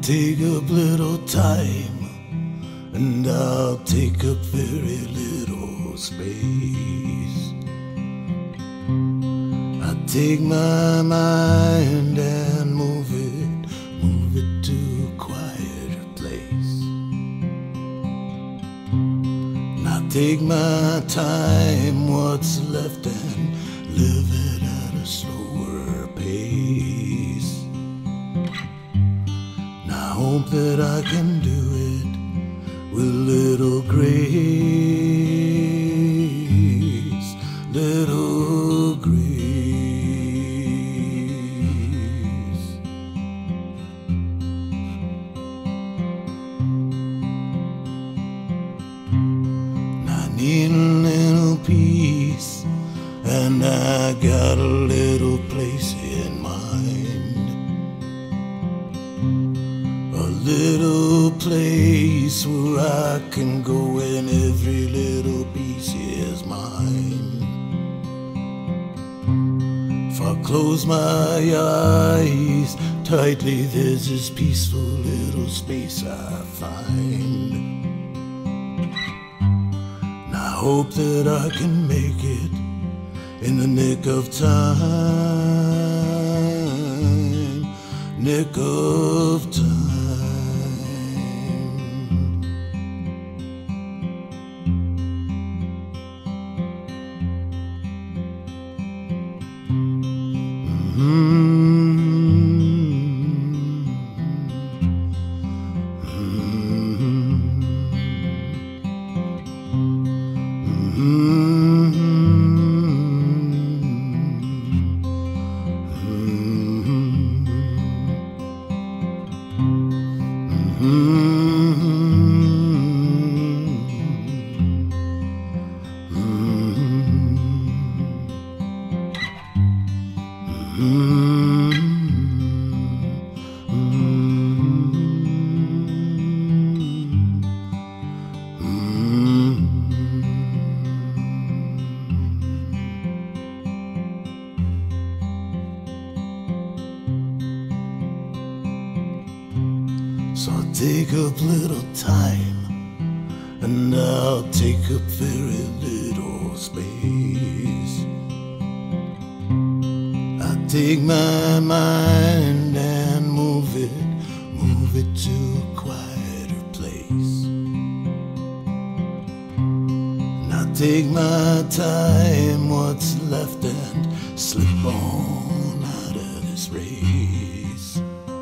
take up little time, and I'll take up very little space. I take my mind and move it to a quieter place. And I take my time, what's left, and live it at a slower pace. And I hope that I can do it with little grace, little grace. And I need a little peace, and I got a little place in mind. A little place where I can go and every little piece is mine. If I close my eyes tightly, there's this peaceful little space I find. And I hope that I can make it in the nick of time, nick of time. So I'll take up little time, and I'll take up very little space. I take my mind and move it to a quieter place. And I take my time, what's left, and slip on out of this race.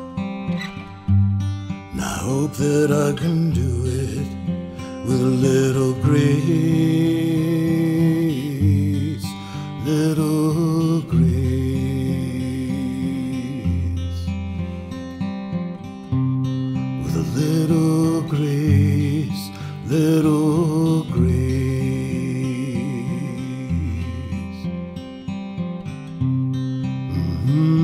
And I hope that I can do it with a little grace, little grace. With a little grace, little grace. Mm-hmm.